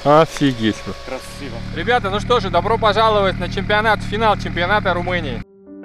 Офигеть. Красиво. Ребята, ну что же, добро пожаловать на чемпионат, финал чемпионата Румынии.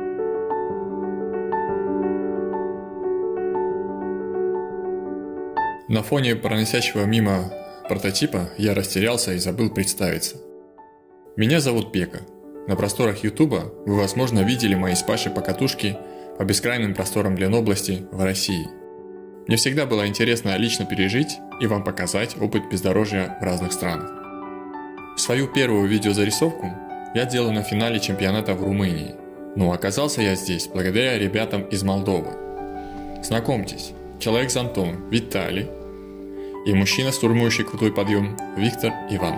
На фоне проносящего мимо прототипа я растерялся и забыл представиться. Меня зовут Бека. На просторах Ютуба вы, возможно, видели мои с Пашей покатушки по бескрайним просторам Ленобласти в России. Мне всегда было интересно лично пережить и вам показать опыт бездорожья в разных странах. Свою первую видеозарисовку я делал на финале чемпионата в Румынии, но оказался я здесь благодаря ребятам из Молдовы. Знакомьтесь, человек с зонтом Виталий и мужчина, штурмующий крутой подъем, Виктор Иванович.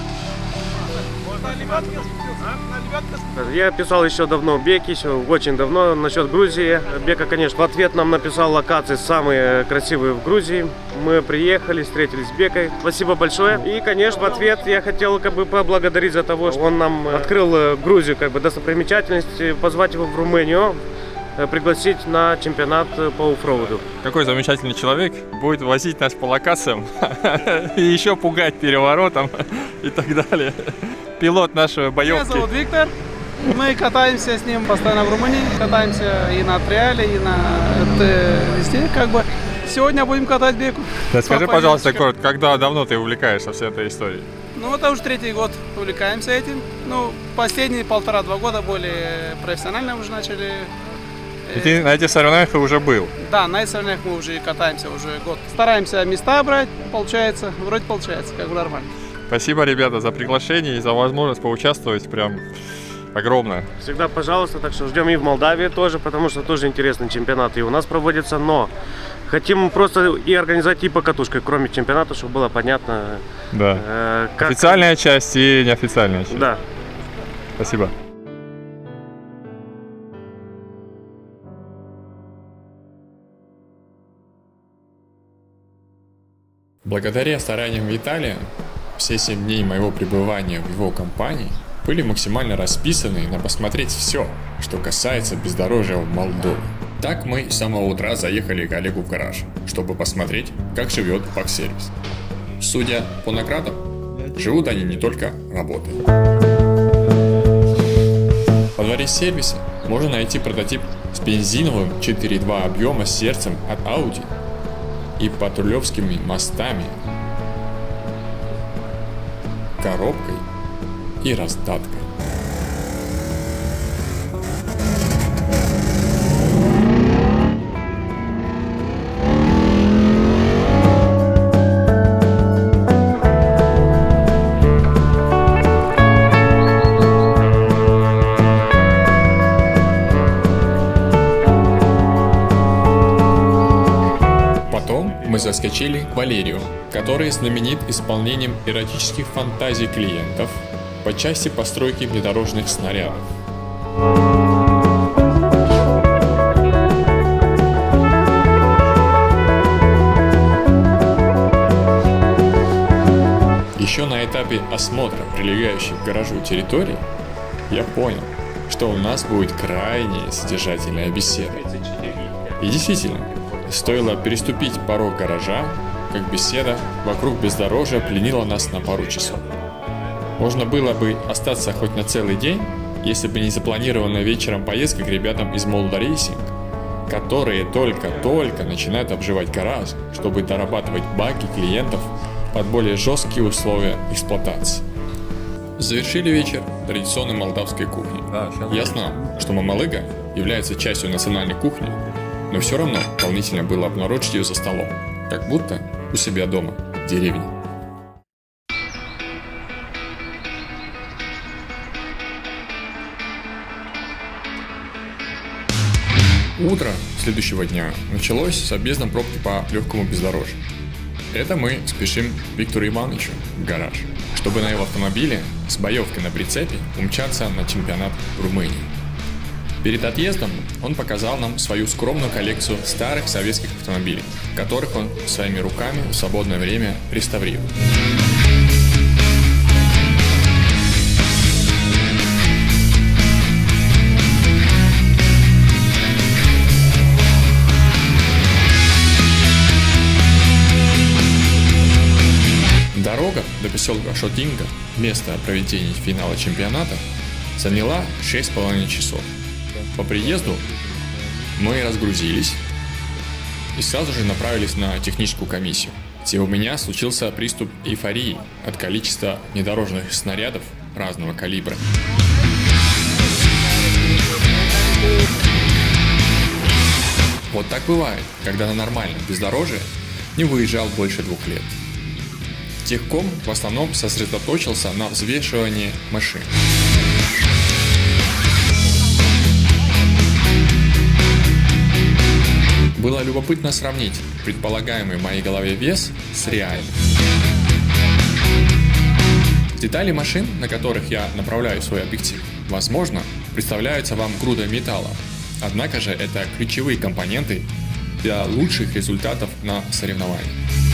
Я писал еще давно Беке, еще очень давно, насчет Грузии. Бека, конечно, в ответ нам написал локации самые красивые в Грузии. Мы приехали, встретились с Бекой. Спасибо большое. И, конечно, в ответ я хотел поблагодарить за то, что он нам открыл Грузию, достопримечательность, позвать его в Румынию, пригласить на чемпионат по оффроуду. Какой замечательный человек, будет возить нас по локациям и еще пугать переворотом и так далее. Пилот нашей боевки. Меня зовут Виктор. Мы катаемся с ним постоянно в Румынии. Катаемся и на триале, и на везде Сегодня будем катать Беку. Да, скажи, пожалуйста, коротко, когда давно ты увлекаешься всей этой историей? Ну, это уже третий год увлекаемся этим. Ну, последние 1,5-2 года более профессионально уже начали. И ты на этих соревнованиях уже был? Да, на этих соревнованиях мы уже катаемся уже год. Стараемся места брать, получается. Вроде получается, как бы нормально. Спасибо, ребята, за приглашение и за возможность поучаствовать. Прям огромное. Всегда пожалуйста, так что ждем и в Молдавии тоже, потому что тоже интересный чемпионат и у нас проводится, но хотим просто и организовать и покатушкой, кроме чемпионата, чтобы было понятно. Да. Как... Официальная часть и неофициальная часть. Да. Спасибо. Благодаря стараниям Виталия, все 7 дней моего пребывания в его компании были максимально расписаны на посмотреть все, что касается бездорожья в Молдове. Так мы с самого утра заехали к Олегу в гараж, чтобы посмотреть, как живет Паксервис. Судя по наградам, живут они не только работой. Во дворе сервиса можно найти прототип с бензиновым 4.2 объема сердцем от Audi и патрулевскими мостами, коробкой и раздаткой. Мы заскочили к Валерию, который знаменит исполнением эротических фантазий клиентов по части постройки внедорожных снарядов. Еще на этапе осмотра прилегающей к гаражу территории я понял, что у нас будет крайне содержательная беседа. И действительно, стоило переступить порог гаража, как беседа вокруг бездорожья пленила нас на пару часов. Можно было бы остаться хоть на целый день, если бы не запланированная вечером поездка к ребятам из Molda Racing, которые только-только начинают обживать гараж, чтобы дорабатывать баки клиентов под более жесткие условия эксплуатации. Завершили вечер традиционной молдавской кухней. Ясно, что мамалыга является частью национальной кухни, но все равно волнительно было обнаружить ее за столом, как будто у себя дома, в деревне. Утро следующего дня началось с объездом пробки по легкому бездорожью. Это мы спешим к Виктору Ивановичу в гараж, чтобы на его автомобиле с боевкой на прицепе умчаться на чемпионат в Румынии. Перед отъездом он показал нам свою скромную коллекцию старых советских автомобилей, которых он своими руками в свободное время реставрирует. Дорога до поселка Шотинга, место проведения финала чемпионата, заняла 6,5 часов. По приезду мы разгрузились и сразу же направились на техническую комиссию, где у меня случился приступ эйфории от количества внедорожных снарядов разного калибра. Вот так бывает, когда на нормальном бездорожье не выезжал больше 2 лет. Техком в основном сосредоточился на взвешивании машин. Было любопытно сравнить предполагаемый в моей голове вес с реальным. Детали машин, на которых я направляю свой объектив, возможно, представляются вам грудой металла. Однако же это ключевые компоненты для лучших результатов на соревнованиях.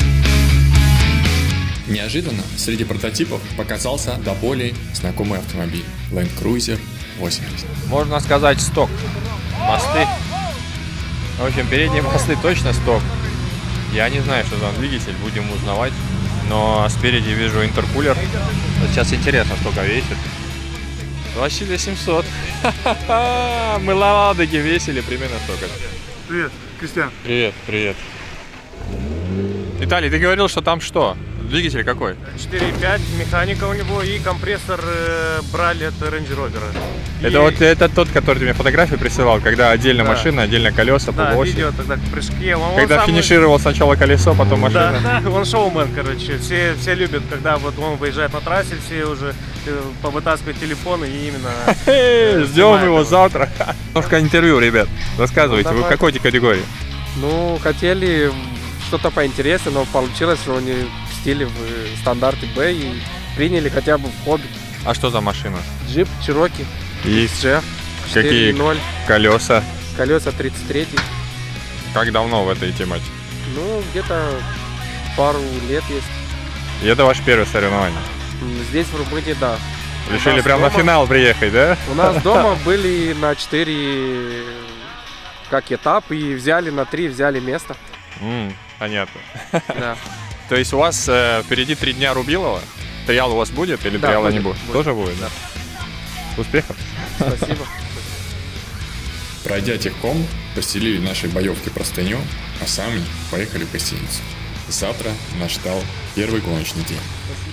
Неожиданно среди прототипов показался до боли знакомый автомобиль Land Cruiser 80. Можно сказать сток. Мосты. В общем, передние мосты точно сток. Я не знаю, что за двигатель, будем узнавать. Но спереди вижу интеркулер. Вот сейчас интересно, сколько весит. 2700. Мы ладоги весили примерно столько. Привет, Кристиан. Привет, привет. Виталий, ты говорил, что там что? Двигатель какой? 4.5, механика у него и компрессор брали от Range Rover. Это вот это тот, который ты мне фотографию присылал, когда отдельно Да. машина, отдельно колеса, Да, полуоси. видео тогда к прыжке. Когда финишировал сначала колесо, потом машина. Да, он шоумен, короче. Все любят, когда вот он выезжает на трассе, все уже повытаскивают телефоны и именно... Ждем его его. завтра. Немножко интервью, ребят. Рассказывайте, Ну, вы в давай. какой категории? Ну, хотели что-то поинтереснее, но получилось, что они пустили в стандарты Б и приняли хотя бы в хобби. А что за машина? Джип, Чироки, И G, какие 4.0, колеса? колеса 33. Как давно в этой тематике? Ну, где-то пару лет есть. И это ваше первое соревнование? Здесь, в Румынии, да. У Решили нас прямо на дома- финал приехать, да? У нас дома были на 4 как этап, и взяли на 3, взяли место. Понятно. Да. То есть у вас впереди 3 дня Рубилова? Триал у вас будет или Да, триала не будет, будет? будет. Тоже будет, да? Успехов! Спасибо. Пройдя техком, постелили нашей боевке простыню, а сами поехали в гостиницу. Завтра нас ждал первый гоночный день.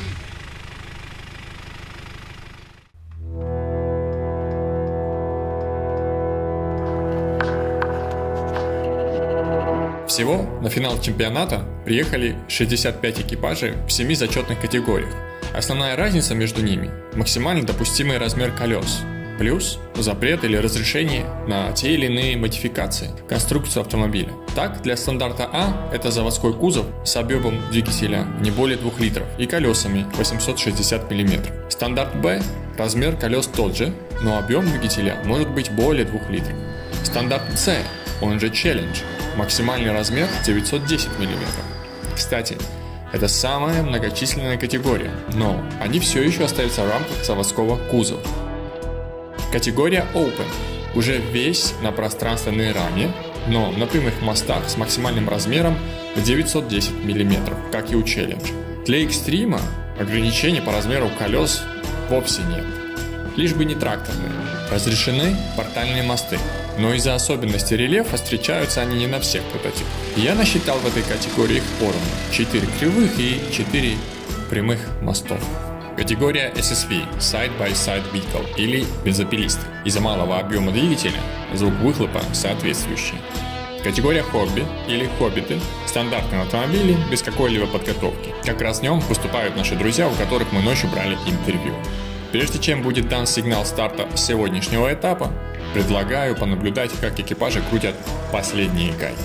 Всего на финал чемпионата приехали 65 экипажей в 7 зачетных категориях. Основная разница между ними – максимально допустимый размер колес, плюс запрет или разрешение на те или иные модификации конструкции автомобиля. Так, для стандарта А это заводской кузов с объемом двигателя не более 2 литров и колесами 860 мм. Стандарт Б – размер колес тот же, но объем двигателя может быть более 2 литров. Стандарт С, он же Challenge, максимальный размер 910 мм. Кстати, это самая многочисленная категория, но они все еще остаются в рамках заводского кузова. Категория Open уже весь на пространственной раме, но на прямых мостах с максимальным размером в 910 мм, как и у Challenge. Для экстрима ограничений по размеру колес вовсе нет. Лишь бы не тракторные. Разрешены портальные мосты, но из-за особенностей рельефа встречаются они не на всех прототипах. Я насчитал в этой категории их поровну 4 кривых и 4 прямых мостов. Категория SSV – Side by Side Vehicle или бензопилисты. Из-за малого объема двигателя звук выхлопа соответствующий. Категория Хобби или Хоббиты – стандартные автомобили без какой-либо подготовки. Как раз в нем выступают наши друзья, у которых мы ночью брали интервью. Прежде чем будет дан сигнал старта сегодняшнего этапа, предлагаю понаблюдать, как экипажи крутят последние гайки.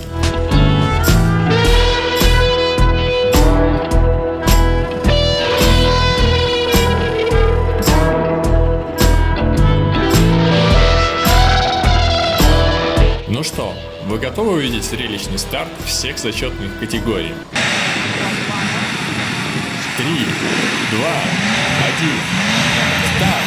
Ну что, вы готовы увидеть зрелищный старт всех зачетных категорий? 3, 2, 1, старт!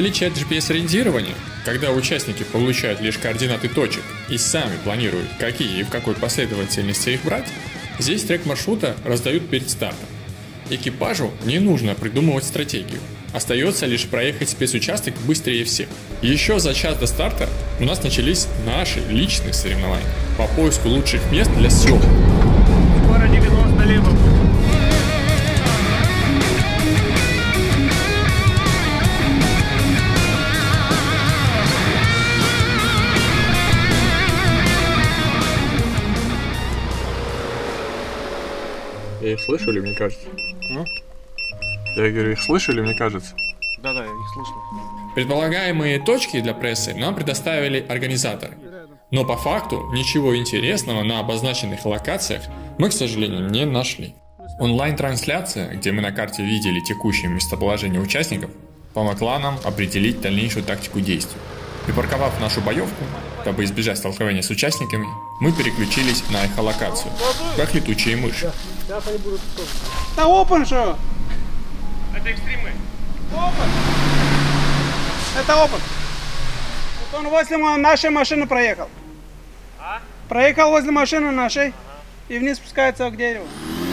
отличие от GPS-ориентирования, когда участники получают лишь координаты точек и сами планируют, какие и в какой последовательности их брать, здесь трек маршрута раздают перед стартом. Экипажу не нужно придумывать стратегию. Остается лишь проехать спецучасток быстрее всех. Еще за час до старта у нас начались наши личные соревнования по поиску лучших мест для съемок. Скоро 90 либо. Я их слышали, мне кажется. Я говорю, их слышали, мне кажется. Да-да, их слышно. Предполагаемые точки для прессы нам предоставили организаторы. Но по факту ничего интересного на обозначенных локациях мы, к сожалению, не нашли. Онлайн-трансляция, где мы на карте видели текущее местоположение участников, помогла нам определить дальнейшую тактику действий. Припарковав нашу боевку, чтобы избежать столкновения с участниками, мы переключились на эхолокацию, как летучие мыши. Это open show. Это экстримы. Open. Это open. Вот он возле нашей машины проехал. Проехал возле машины нашей и вниз спускается к дереву.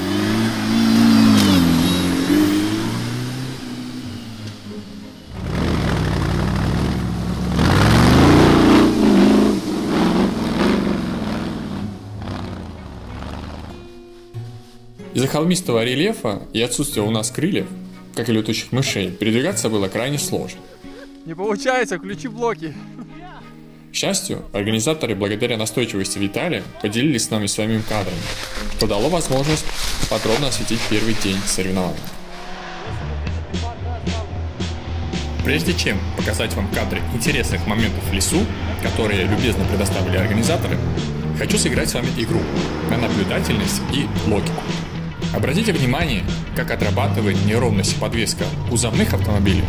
Из-за холмистого рельефа и отсутствия у нас крыльев, как и летучих мышей, передвигаться было крайне сложно. Не получается, включи блоки. К счастью, организаторы, благодаря настойчивости Виталия, поделились с нами своими кадрами, что дало возможность подробно осветить первый день соревнований. Прежде чем показать вам кадры интересных моментов в лесу, которые любезно предоставили организаторы, хочу сыграть с вами игру на наблюдательность и логику. Обратите внимание, как отрабатывает неровность подвеска кузовных автомобилей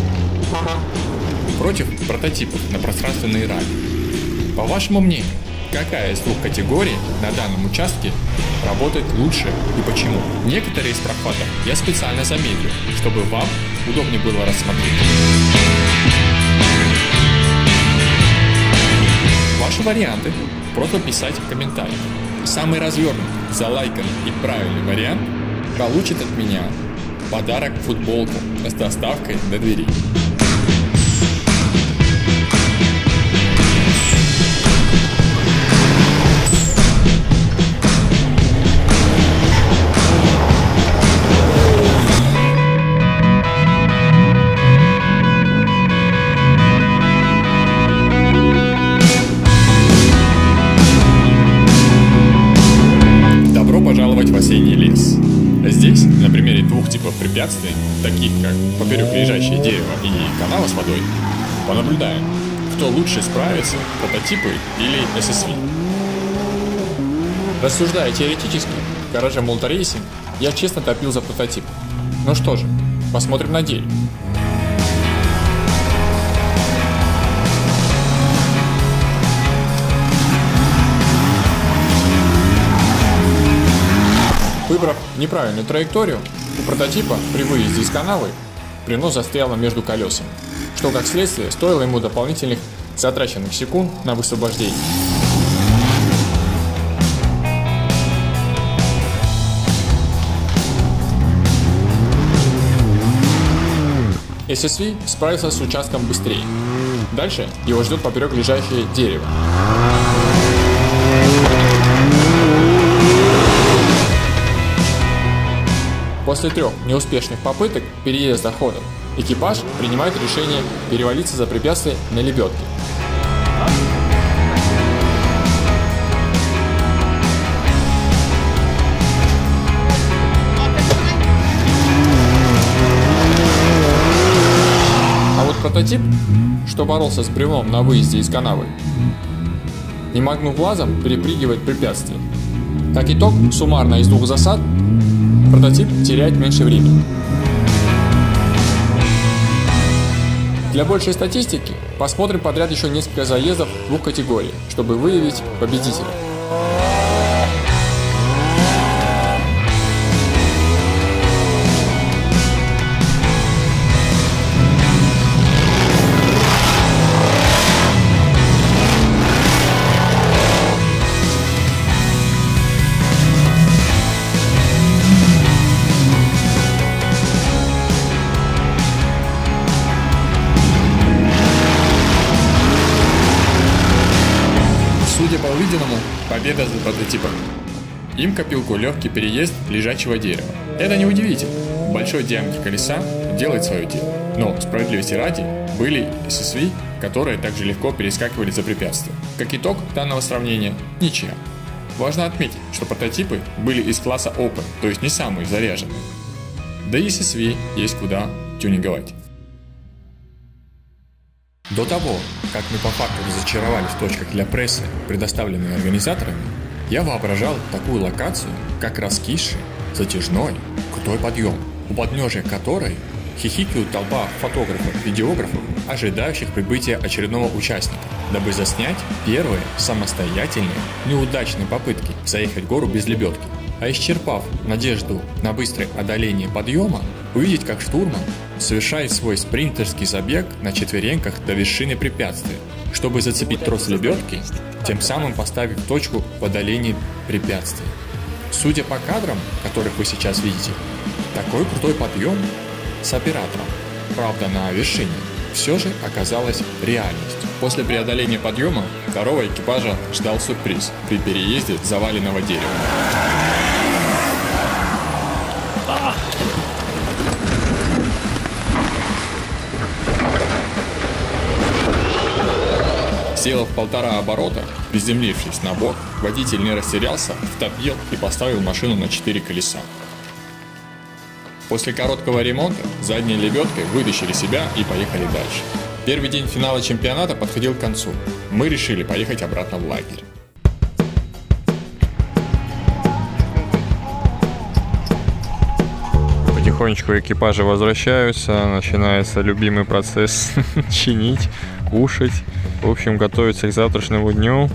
против прототипов на пространственной раме. По вашему мнению, какая из двух категорий на данном участке работает лучше и почему? Некоторые из прохватов я специально замедлил, чтобы вам удобнее было рассмотреть. Ваши варианты просто писать в комментариях. Самый развернутый, залайканный и правильный вариант получит от меня подарок футболку с доставкой до двери. Пожаловать в осенний лес. Здесь, на примере двух типов препятствий, таких как поперек лежащее дерево и канава с водой, понаблюдаем, кто лучше справится, прототипы или SSV. Рассуждая теоретически, в гараже Multi Racing я честно топил за прототип. Ну что же, посмотрим на деле. Выбрав неправильную траекторию, у прототипа при выезде из канавы принос застряло между колесами, что как следствие стоило ему дополнительных затраченных секунд на высвобождение. SSV справился с участком быстрее. Дальше его ждет поперек лежащее дерево. После 3 неуспешных попыток переезда ходов, экипаж принимает решение перевалиться за препятствие на лебедке. А вот прототип, что боролся с бревном на выезде из канавы, не моргнув глазом, перепрыгивает препятствие. Как итог, суммарно из 2 засад прототип теряет меньше времени. Для большей статистики посмотрим подряд еще несколько заездов в 2 категорий, чтобы выявить победителя. победа за прототипом. Им копилку легкий переезд лежачего дерева. Это неудивительно. Большой диаметр колеса делает свое дело. Но, справедливости ради, были SSV, которые также легко перескакивали за препятствия. Как итог данного сравнения – ничья. Важно отметить, что прототипы были из класса Open, то есть не самые заряженные. Да и SSV есть куда тюнинговать. До того, как мы по факту разочаровались в точках для прессы, предоставленные организаторами, я воображал такую локацию, как раскисший, затяжной, крутой подъем, у подножия которой хихикают толпа фотографов, видеографов, ожидающих прибытия очередного участника, дабы заснять первые самостоятельные, неудачные попытки заехать в гору без лебедки. А исчерпав надежду на быстрое одоление подъема, увидеть, как штурман совершает свой спринтерский забег на четвереньках до вершины препятствия, чтобы зацепить трос лебедки, тем самым поставив точку в одолении препятствия. Судя по кадрам, которых вы сейчас видите, такой крутой подъем с оператором, правда на вершине, все же оказалось реальностью. После преодоления подъема второго экипажа ждал сюрприз при переезде заваленного дерева. Сделав 1,5 оборота, приземлившись на бок, водитель не растерялся, втопил и поставил машину на 4 колеса. После короткого ремонта задней лебедкой вытащили себя и поехали дальше. Первый день финала чемпионата подходил к концу. Мы решили поехать обратно в лагерь. Потихонечку экипажи возвращаются, начинается любимый процесс чинить, кушать, в общем, готовиться к завтрашнему дню.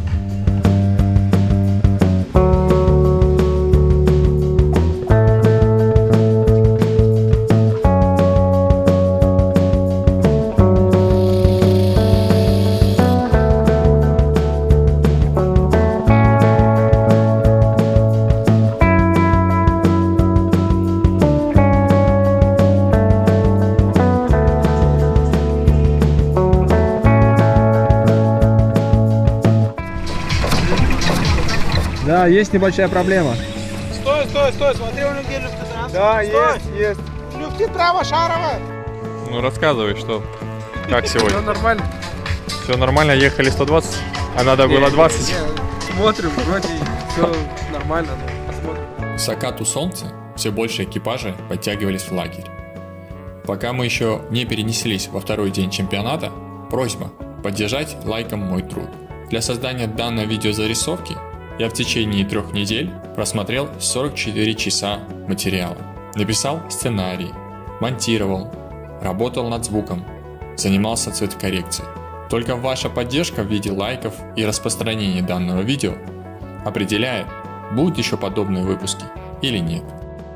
Да, есть небольшая проблема. Стой, стой, стой, смотри, у людей люфты трансфер. Да, Стой. есть. Люфты право, шаровая. Ну рассказывай, что, как Все сегодня? нормально. Все нормально, ехали 120, а надо было 20. Смотрим, вроде все нормально, но посмотрим. К закату солнца все больше экипажей подтягивались в лагерь. Пока мы еще не перенеслись во второй день чемпионата, просьба поддержать лайком мой труд. Для создания данной видеозарисовки я в течение 3 недель просмотрел 44 часа материала. Написал сценарий, монтировал, работал над звуком, занимался цветокоррекцией. Только ваша поддержка в виде лайков и распространения данного видео определяет, будут еще подобные выпуски или нет.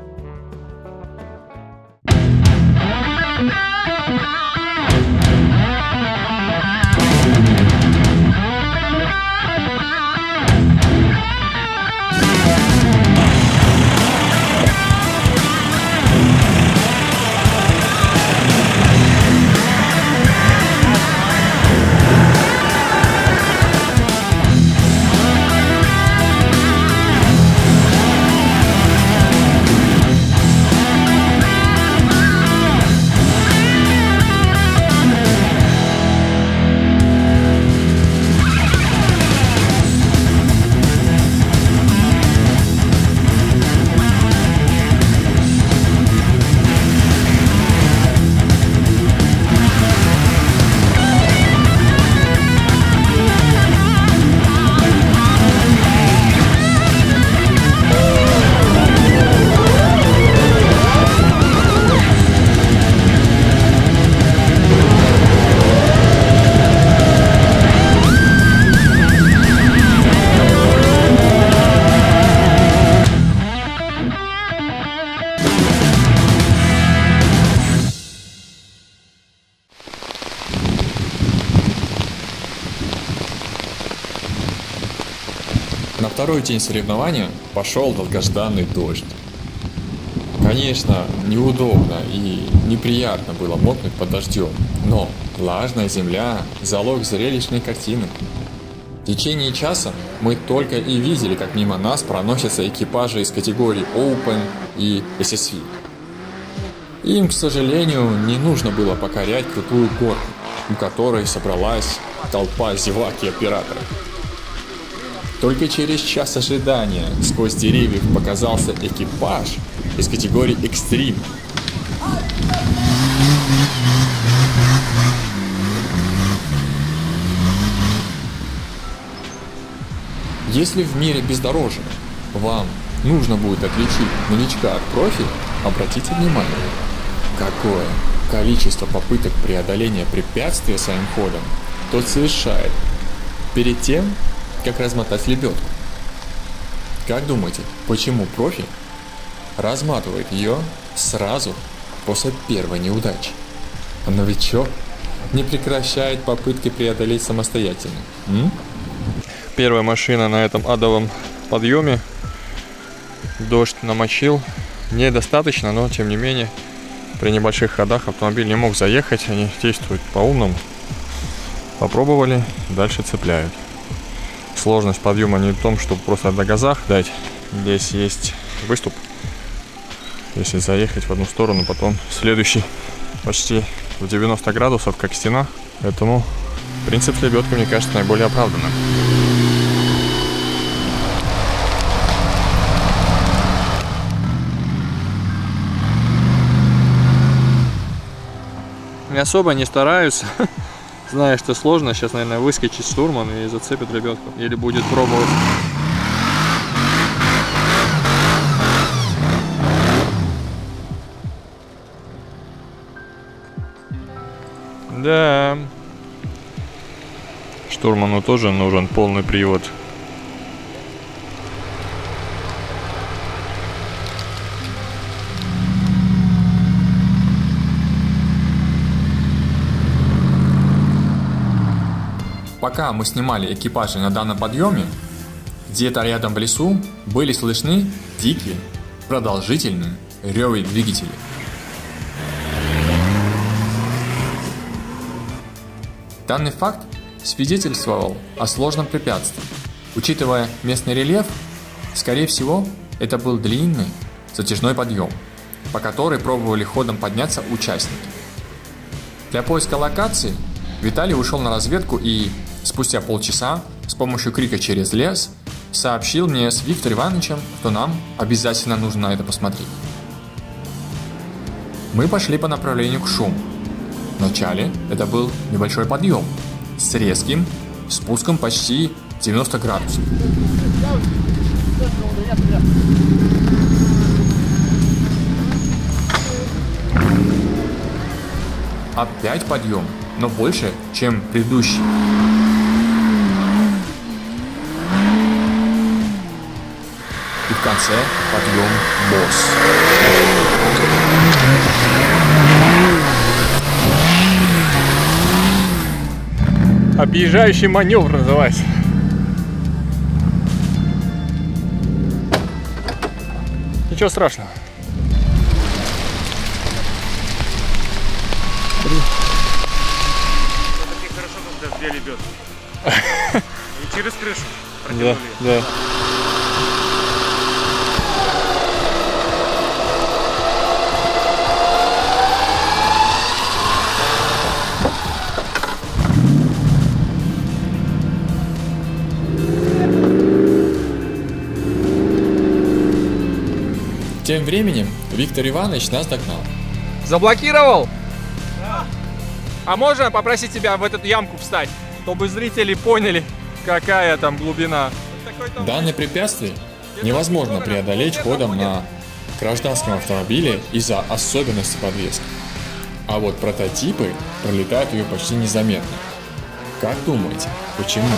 На второй день соревнования пошел долгожданный дождь. Конечно, неудобно и неприятно было мокнуть под дождем, но влажная земля – залог зрелищной картины. В течение часа мы только и видели, как мимо нас проносятся экипажи из категорий Open и SSV. Им, к сожалению, не нужно было покорять крутую горку, у которой собралась толпа зевак и операторов. Только через час ожидания сквозь деревьев показался экипаж из категории Extreme. Если в мире бездорожья вам нужно будет отличить новичка от профи, обратите внимание, какое количество попыток преодоления препятствия своим ходом тот совершает перед тем, как размотать лебедку. Как думаете, почему профи разматывает ее сразу после первой неудачи, а новичок не прекращает попытки преодолеть самостоятельно? Первая машина на этом адовом подъеме. Дождь намочил. Недостаточно, но тем не менее при небольших ходах автомобиль не мог заехать. Они действуют по-умному. Попробовали, дальше цепляют. Сложность подъема не в том, чтобы просто на газах дать. Здесь есть выступ. Если заехать в одну сторону, потом следующий почти в 90 градусов, как стена. Поэтому принцип с лебедкой, мне кажется, наиболее оправданным. Особо не стараюсь, зная, что сложно. Сейчас, наверное, выскочит штурман и зацепит лебедку. Или будет пробовать. Да. Штурману тоже нужен полный привод. Пока мы снимали экипажи на данном подъеме, где-то рядом в лесу были слышны дикие, продолжительные рёвы двигателей. Данный факт свидетельствовал о сложном препятствии. Учитывая местный рельеф, скорее всего, это был длинный затяжной подъем, по которой пробовали ходом подняться участники. Для поиска локации Виталий ушел на разведку и спустя полчаса с помощью крика через лес сообщил мне с Виктором Ивановичем, что нам обязательно нужно на это посмотреть. Мы пошли по направлению к шуму. Вначале это был небольшой подъем с резким спуском почти 90 градусов. Опять подъем, но больше, чем предыдущий. И в конце подъем босс. Объезжающий маневр называется. Ничего страшного. Это хорошо, когда две лебедки. И через крышу протянули. Да. Тем временем Виктор Иванович нас догнал. Заблокировал? Да. А можно попросить тебя в эту ямку встать, чтобы зрители поняли, какая там глубина? Данное препятствие невозможно преодолеть ходом на гражданском автомобиле из-за особенностей подвески. А вот прототипы пролетают ее почти незаметно. Как думаете, почему?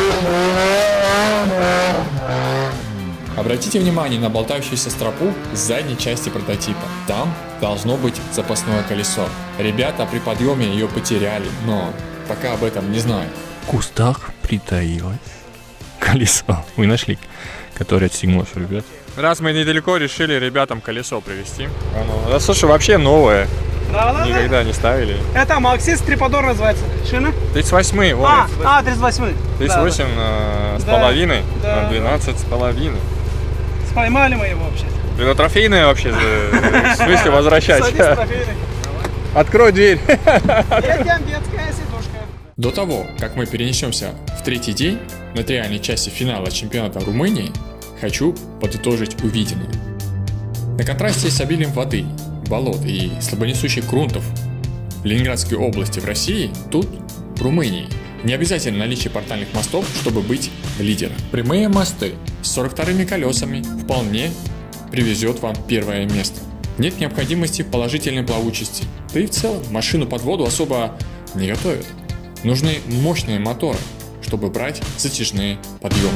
Обратите внимание на болтающуюся стропу с задней части прототипа. Там должно быть запасное колесо. Ребята при подъеме ее потеряли, но пока об этом не знают. В кустах притаилось колесо. Вы нашли, которое отстегнулось, ребят. Раз мы недалеко, решили ребятам колесо привезти. Оно, да, слушай, вообще новое. Да. Никогда не ставили. Это Максис Триподор называется. Шина? 38-й, вон. 38. 38 с половиной, Да. 12 с половиной. Поймали мы его вообще. Блин, ну трофейная вообще, в смысле возвращать? Садись, трофейный. Открой дверь. Детям детская сидушка. До того, как мы перенесемся в третий день на триальной части финала чемпионата Румынии, хочу подытожить увиденное. На контрасте с обилием воды, болот и слабонесущих грунтов в Ленинградской области в России, тут, в Румынии, не обязательно наличие портальных мостов, чтобы быть лидером. Прямые мосты с 42-ми колесами вполне привезет вам первое место. Нет необходимости в положительной плавучести, да и в целом машину под воду особо не готовят. Нужны мощные моторы, чтобы брать затяжные подъемы.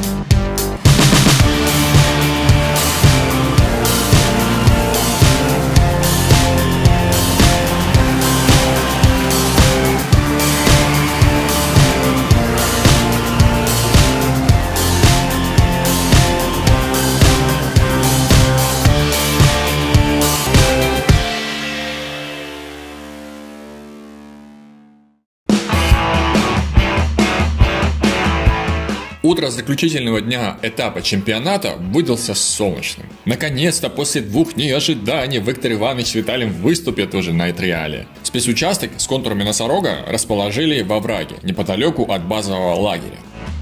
Утро заключительного дня этапа чемпионата выдался солнечным. Наконец-то, после 2 дней ожидания, Виктор Иванович с Виталием выступят уже на триале. Спецучасток с контурами носорога расположили во враге, неподалеку от базового лагеря.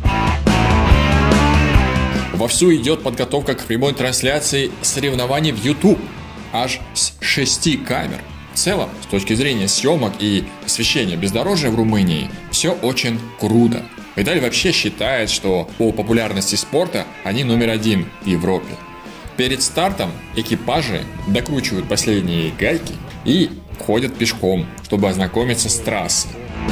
Вовсю идет подготовка к прямой трансляции соревнований в YouTube. Аж с 6 камер. В целом, с точки зрения съемок и освещения бездорожья в Румынии, все очень круто. Виталий вообще считает, что по популярности спорта они номер 1 в Европе. Перед стартом экипажи докручивают последние гайки и ходят пешком, чтобы ознакомиться с трассой.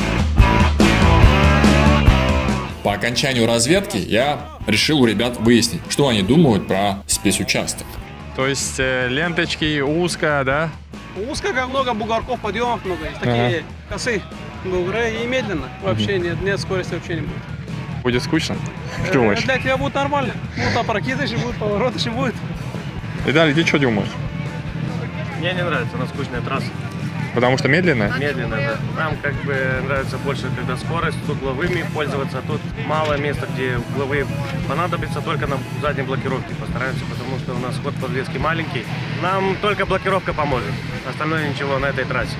По окончанию разведки я решил у ребят выяснить, что они думают про спецучасток. То есть ленточки узко, да? Узко, как много бугорков, подъемов много есть. Такие косы бугры и медленно. Вообще нет скорости вообще не будет. Будет скучно? Что думаешь? Для тебя будет нормально. Будут опрокидыши, будут повороты, будет. Виталий, ты что думаешь? Мне не нравится, она скучная трасса. Потому что медленная? Медленно, да. Нам как бы нравится больше, когда скорость, тут угловыми пользоваться, а тут мало места, где угловые понадобится только на задней блокировке. Постараемся, потому что у нас ход подвески маленький. Нам только блокировка поможет, остальное ничего на этой трассе.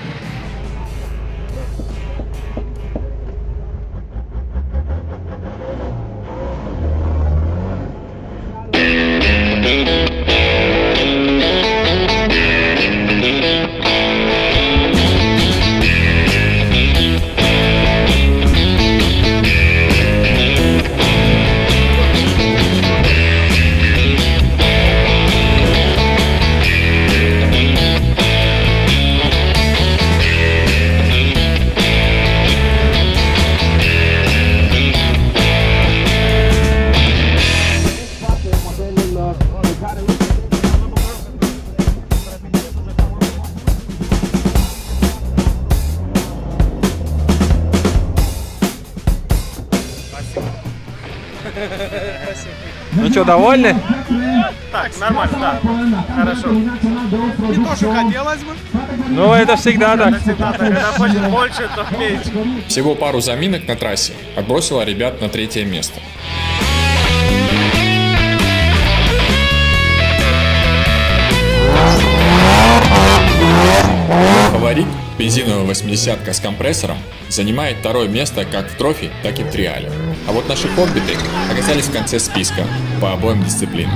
Ну что, довольны? Так, нормально, да. Хорошо. Не то, что хотелось бы. Ну, это всегда так. Когда хочешь больше, то меньше. Всего пару заминок на трассе отбросила ребят на 3-е место. Фаворит, бензиновая 80-ка с компрессором, занимает 2-е место как в трофи, так и в триале. А вот наши хоббиты оказались в конце списка по обоим дисциплинам.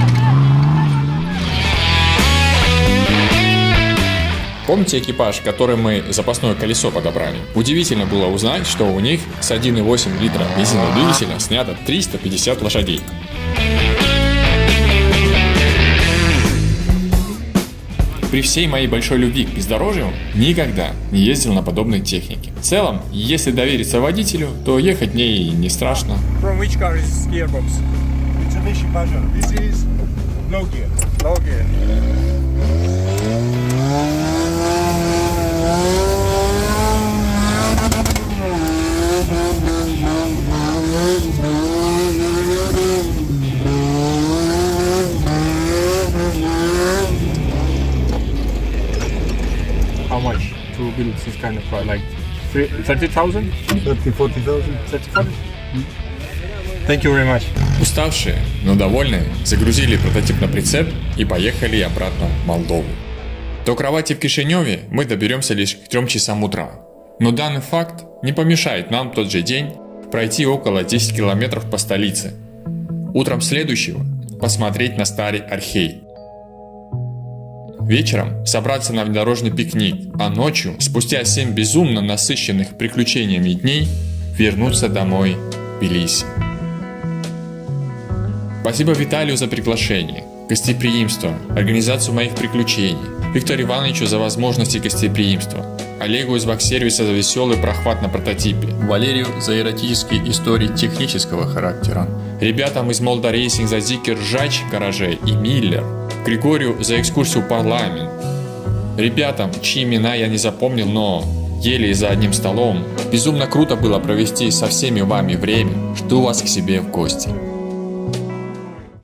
Помните экипаж, который мы запасное колесо подобрали? Удивительно было узнать, что у них с 1,8 литра бензинового двигателя снято 350 лошадей. При всей моей большой любви к бездорожью никогда не ездил на подобной технике. В целом, если довериться водителю, то ехать в ней не страшно. From which car is gearbox? It's a Mitsubishi Pajero. This is low gear. Low gear. How much? to build this kind of car? Like 30,000? 30-40,000. 30,000? Thank you very much. Уставшие, но довольные, загрузили прототип на прицеп и поехали обратно в Молдову. До кровати в Кишиневе мы доберемся лишь к 3 часам утра. Но данный факт не помешает нам в тот же день пройти около 10 километров по столице. Утром следующего посмотреть на старый Орхей. Вечером собраться на внедорожный пикник, а ночью, спустя 7 безумно насыщенных приключениями дней, вернуться домой в Тбилиси. Спасибо Виталию за приглашение, гостеприимство, организацию моих приключений, Виктору Ивановичу за возможности гостеприимства, Олегу из Ваксервиса за веселый прохват на прототипе, Валерию за эротические истории технического характера, ребятам из Молда Рейсинг за дикий ржач в гараже и Миллер, Григорию за экскурсию в парламент, ребятам, чьи имена я не запомнил, но ели за одним столом. Безумно круто было провести со всеми вами время. Жду вас к себе в гости.